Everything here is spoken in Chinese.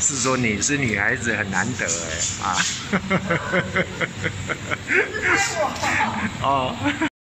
示说你是女孩子很难得哎啊。哦。